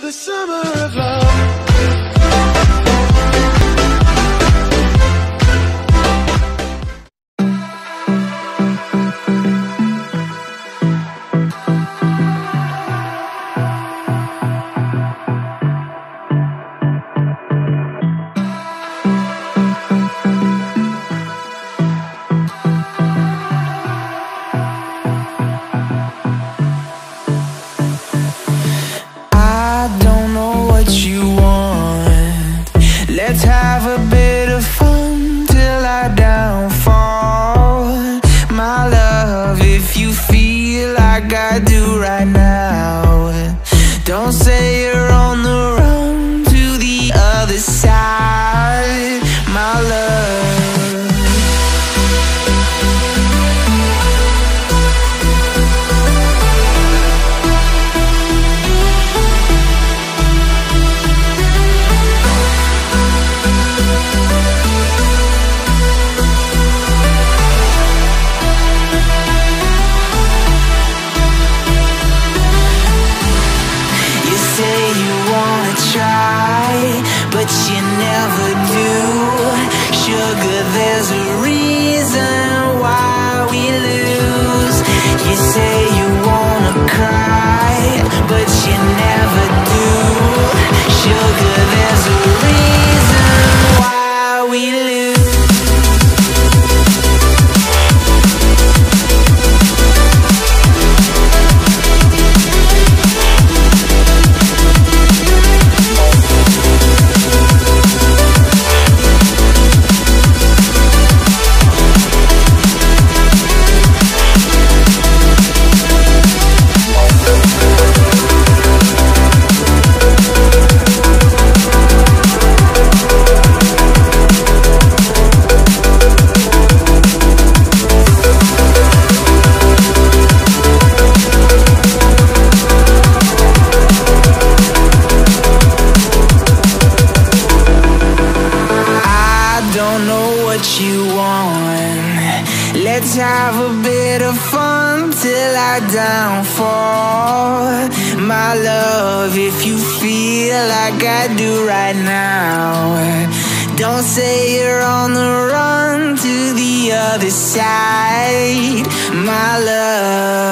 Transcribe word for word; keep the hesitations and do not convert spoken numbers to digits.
the summer of love. Let's have a bit of fun till I downfall. My love, if you feel like I do right now, don't say you're on the run to the other side, my love. But you never do. Sugar, there's a reason why we lose. You say you wanna cry, but you never do. Sugar, there's a reason why we lose. You want. Let's have a bit of fun till I downfall, my love, if you feel like I do right now. Don't say you're on the run to the other side, my love.